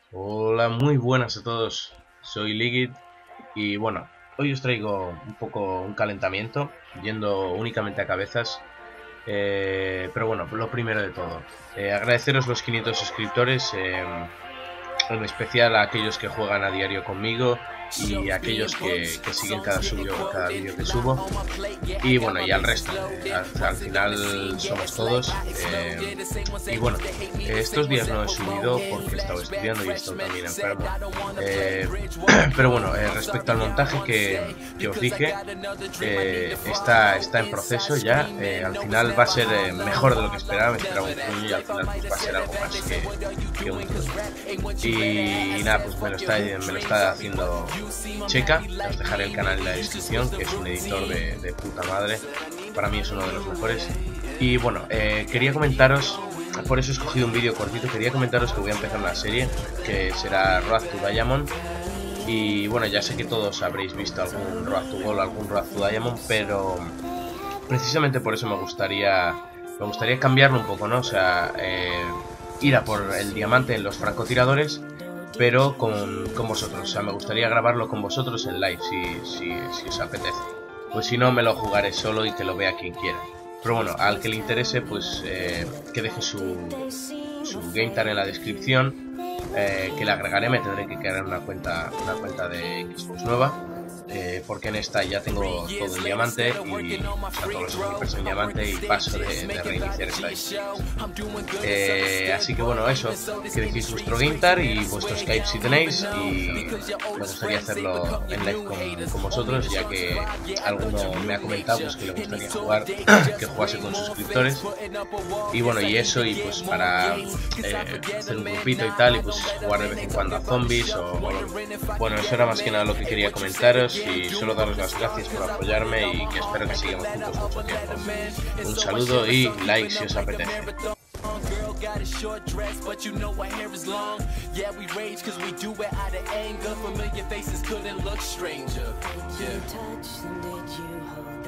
Hola, muy buenas a todos. Soy Ligit y bueno, hoy os traigo un poco un calentamiento, yendo únicamente a cabezas. Pero bueno, lo primero de todo, agradeceros los 500 suscriptores, en especial a aquellos que juegan a diario conmigo y a aquellos que siguen cada vídeo que subo. Y bueno, y al resto, al final somos todos. Y bueno, estos días no he subido porque he estado estudiando y he estado también enfermo. Pero bueno, respecto al montaje que os dije, está en proceso ya. Al final va a ser mejor de lo que esperaba. Me esperaba un puño y al final pues, va a ser algo más que un puño. Y nada, pues me lo está haciendo Checa. Os dejaré el canal en la descripción, que es un editor de puta madre. Para mí es uno de los mejores. Y bueno, quería comentaros, por eso he escogido un vídeo cortito, quería comentaros que voy a empezar una serie que será Road to Diamond. Y bueno, ya sé que todos habréis visto algún Road to Gold, algún Road to Diamond, pero precisamente por eso me gustaría cambiarlo un poco, ¿no? O sea, ir a por el diamante en los francotiradores, pero con vosotros. O sea, me gustaría grabarlo con vosotros en live, si os apetece. Pues si no, me lo jugaré solo y que lo vea quien quiera. Pero bueno, al que le interese, pues que deje su GameTag en la descripción, que le agregaré. Me tendré que crear una cuenta de Xbox nueva, porque en esta ya tengo todo en diamante y todos los equipos en diamante y paso de reiniciar esta así que bueno, eso, que dejéis vuestro GameTag y vuestro Skype si tenéis, y me gustaría hacerlo en live con vosotros, ya que alguno me ha comentado pues, que le gustaría jugar, que jugase con suscriptores. Y bueno, y eso, y pues para hacer un grupito y tal, y pues jugar de vez en cuando a zombies bueno, eso era más que nada lo que quería comentaros, y solo daros las gracias por apoyarme y que espero que sigamos juntos mucho tiempo. Un saludo y like si os apetece. Got a short dress, but you know her hair is long. Yeah, we rage cause we do it out of anger. Familiar faces couldn't look stranger. Yeah. Did you touch and did you hold?